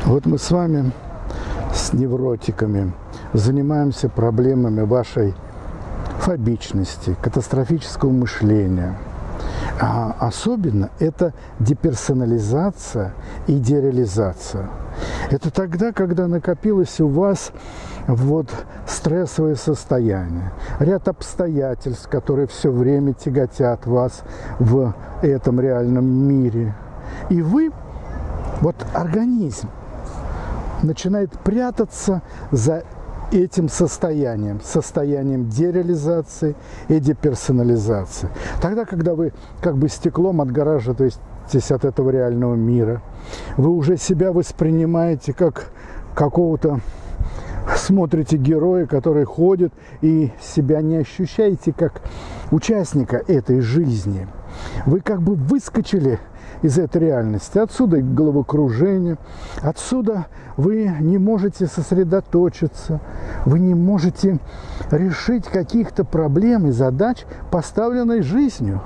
Вот мы с вами, с невротиками, занимаемся проблемами вашей фобичности, катастрофического мышления. А особенно это деперсонализация и дереализация. Это тогда, когда накопилось у вас стрессовое состояние, ряд обстоятельств, которые все время тяготят вас в этом реальном мире. И вы, организм, начинает прятаться за этим состоянием дереализации и деперсонализации. Тогда, когда вы как бы стеклом отгораживаетесь от этого реального мира, вы уже себя воспринимаете как какого-то, смотрите героя, который ходит, и себя не ощущаете как участника этой жизни. Вы как бы выскочили из этой реальности. Отсюда и головокружение, отсюда вы не можете сосредоточиться, вы не можете решить каких-то проблем и задач, поставленных жизнью.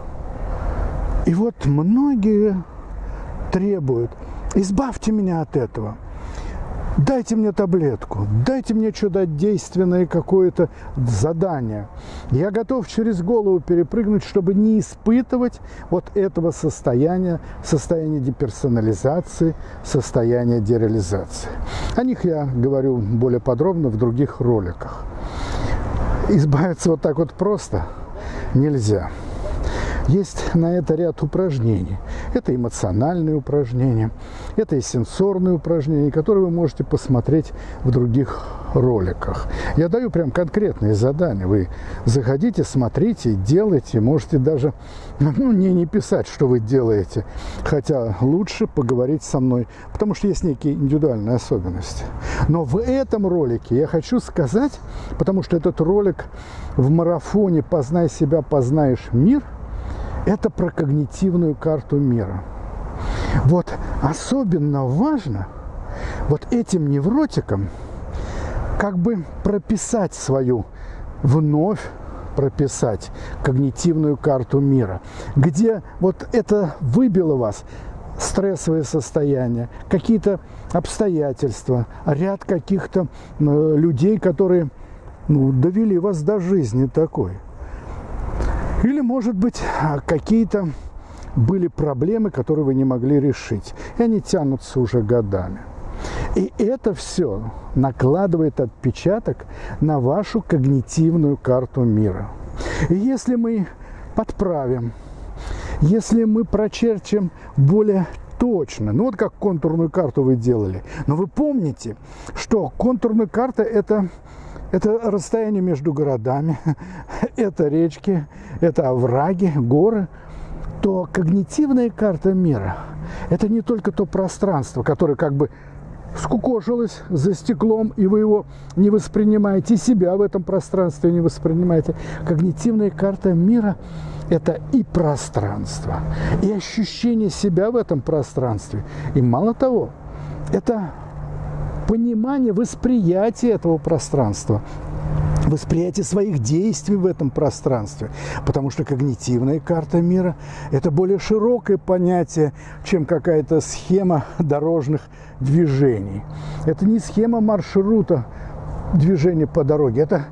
И многие требуют: избавьте меня от этого, дайте мне таблетку, дайте мне чудодейственное какое-то задание. Я готов через голову перепрыгнуть, чтобы не испытывать этого состояния деперсонализации, состояния дереализации. О них я говорю более подробно в других роликах. Избавиться так просто нельзя. Есть на это ряд упражнений. Это эмоциональные упражнения, это и сенсорные упражнения, которые вы можете посмотреть в других роликах. Я даю прям конкретные задания. Вы заходите, смотрите, делайте. Можете даже не писать, что вы делаете. Хотя лучше поговорить со мной, потому что есть некие индивидуальные особенности. Но в этом ролике я хочу сказать, потому что этот ролик в марафоне «Познай себя, познаешь мир», это про когнитивную карту мира. Особенно важно этим невротикам как бы вновь прописать когнитивную карту мира, где это выбило вас стрессовое состояние, какие-то обстоятельства, ряд каких-то людей, которые довели вас до жизни такой. Или, может быть, какие-то были проблемы, которые вы не могли решить, и они тянутся уже годами. И это все накладывает отпечаток на вашу когнитивную карту мира. И если мы подправим, если мы прочерчим более точно, как контурную карту вы делали, но вы помните, что контурная карта – это расстояние между городами, это речки, это овраги, горы, то когнитивная карта мира – это не только то пространство, которое как бы скукожилось за стеклом, и вы его не воспринимаете, и себя в этом пространстве не воспринимаете. Когнитивная карта мира – это и пространство, и ощущение себя в этом пространстве. И мало того, это понимание, восприятие этого пространства, восприятие своих действий в этом пространстве. Потому что когнитивная карта мира – это более широкое понятие, чем какая-то схема дорожных движений. Это не схема маршрута движения по дороге. Это,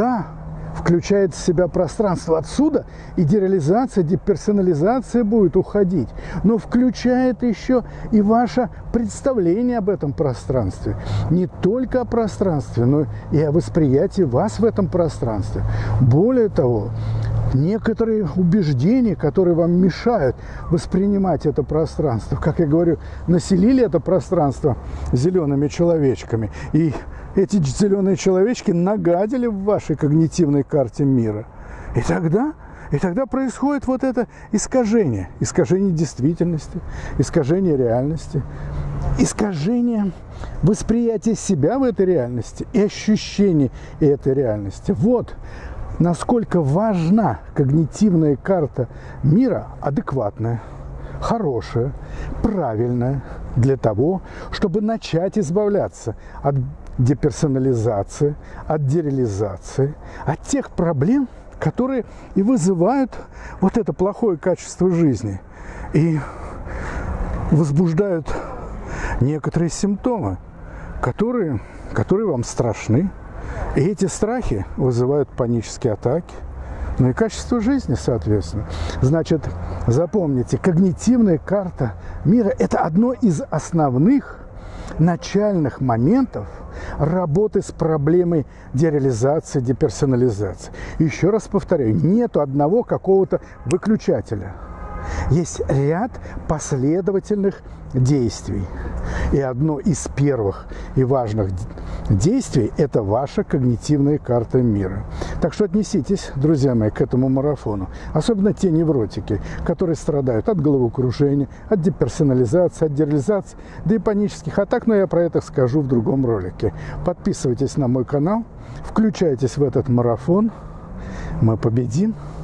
включает в себя пространство. Отсюда и дереализация, деперсонализация будет уходить. Но включает еще и ваше представление об этом пространстве. Не только о пространстве, но и о восприятии вас в этом пространстве. Более того, некоторые убеждения, которые вам мешают воспринимать это пространство, как я говорю, населили это пространство зелеными человечками, и эти зеленые человечки нагадили в вашей когнитивной карте мира. И тогда происходит это искажение действительности, искажение реальности, искажение восприятия себя в этой реальности и ощущение этой реальности. Насколько важна когнитивная карта мира, адекватная, хорошая, правильная, для того, чтобы начать избавляться от деперсонализации, от дереализации, от тех проблем, которые и вызывают это плохое качество жизни и возбуждают некоторые симптомы, которые вам страшны. И эти страхи вызывают панические атаки, ну и качество жизни, соответственно. Значит, запомните, когнитивная карта мира – это одно из основных начальных моментов работы с проблемой дереализации, деперсонализации. Еще раз повторяю, нету одного какого-то выключателя. Есть ряд последовательных действий. И одно из первых и важных действий – это ваша когнитивная карта мира. Так что отнеситесь, друзья мои, к этому марафону. Особенно те невротики, которые страдают от головокружения, от деперсонализации, от дереализации, да и панических атак. Но я про это скажу в другом ролике. Подписывайтесь на мой канал, включайтесь в этот марафон. Мы победим!